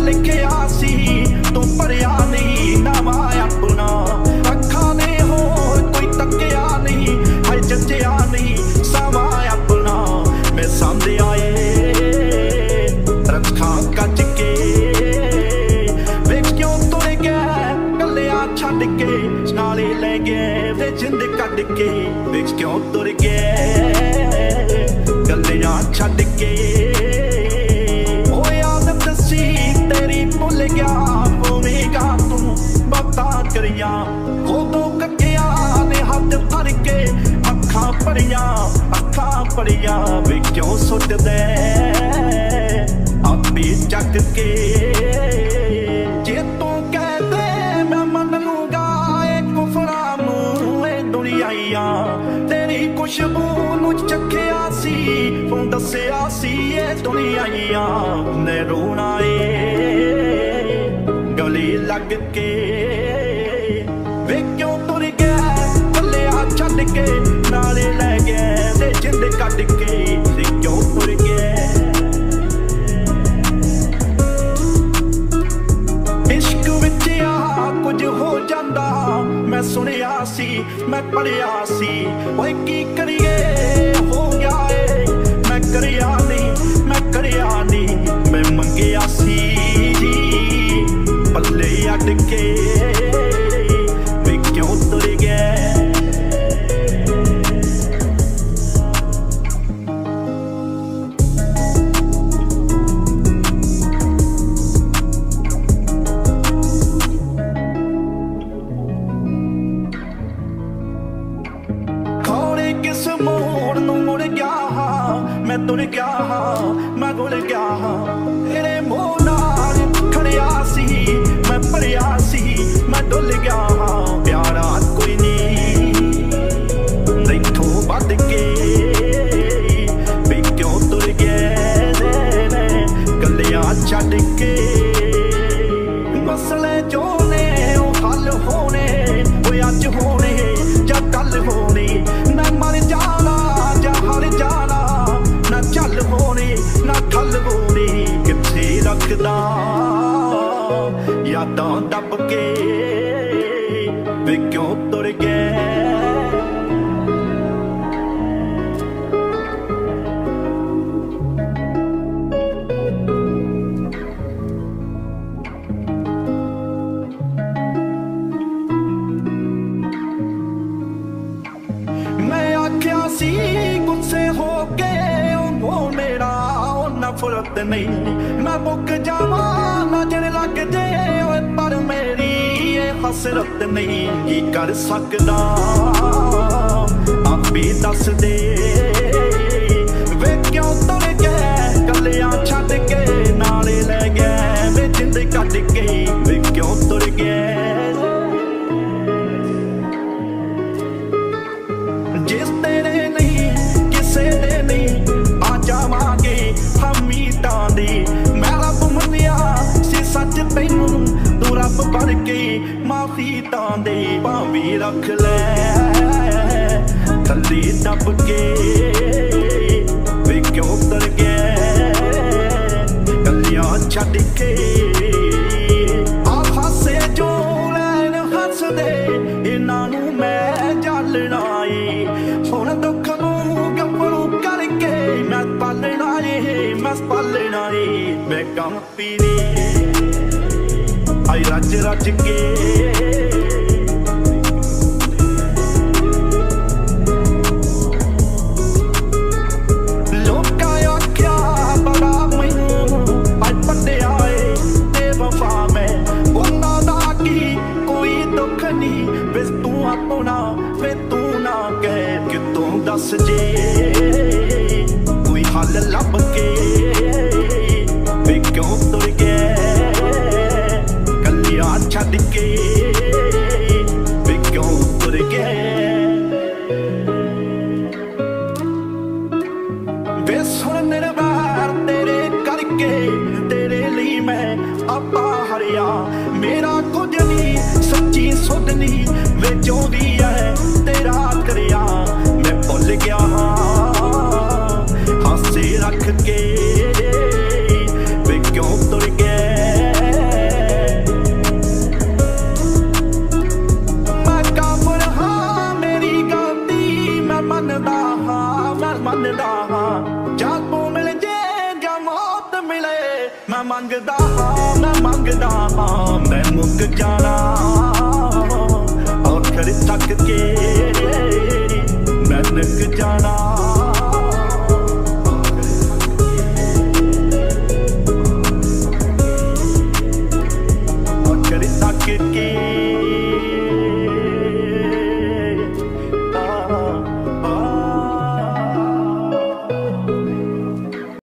लिखिया सी तू भरिया नहीं नवा अपना अखा ने होर कोई तकिया नहीं है जजिया नहीं सवा अपना मैं सामने आए रखा कच के वेख क्यों तुर गया कलिया छड़ के नाले ले गए वे जिंद कट के वेख क्यों तुर गए कलिया छड़ के भुल गया होवेगा तू बता करिया उदों ककिया ने हाथ भर के अखा भरिया वे क्यों सुट दे आपे चक के जे तू कह दे मैं मन लूंगा कुफरा मुँह दुनियाइया तेरी खुशबू नूं चखिया सी तू दसिया सी ये दुनियाइया ने रोना गली लग के वे क्यों तुर गया कलिया छड़ के नाले ले गए ते जिंद कट के वे क्यों तुर गया इश्क विच आ कुछ हो जांदा मैं सुनिया सी मैं पढ़िया सी ओए की करिए हो गया मैं करिया नहीं मैं मंगिया सी पल्ले अट के वे क्यों तुर गए खौरे किस मोड़ नूं मुड़ गया मैं तुर गया मैं गुल गया तेरे मोह नाल खड़िया सी मैं भरिया सी मैं डुल गया प्यारा कोई नहीं इथों वध के वे क्यों तुर गए कलिया छड़ के मसले जो ने हल होने वो अज होने या कल होने ना मर जाना या हार जाना ना चल होने ना खल होने किथे रखदा यादां दब के वे क्यों तुर गए मैं आख्या सी गुस्से हो के वो मेरा नफरत नहीं मैं मुक जावा नजर लग जे पर मेरी ये हसरत नहीं की कर सकदा आपे दस दे वे क्यों तुर गए कलिया छड़ के नाले ले गए वे जिंद कट के वे क्यों तुर गए जिस तेरे नहीं किसे दे नहीं आ जावांगे हमीदां दे मैं रब मनिया सी सच तैनू तू रब बन के माफी तां दे भावी रख ले थल्ले दब के वे क्यों तुर गए कलिया छड़ के आ हासे जो लैन हसदे इन्हां नू मैं जालना हुण दुख नूं गफरू करके मैं पालना मैं कम पीनी आई रज रज के लोकां आख्या बड़ा मैनूं अज पढ़िया ते वफा मैं उन्हां दा की कोई दुख नहीं वे तू अपना वे तू ना कह कितों दस जे कोई हल लब के वे क्यों तुर गए कलिया छड़ के मनदा हाँ मैं मनदा हाँ जा तू मिल जे जा मौत मिले मैं मंगदा हाँ मैं मंगदा हाँ मैं मुक जाना आखिर तक के मैं निक जाना आखिर तक के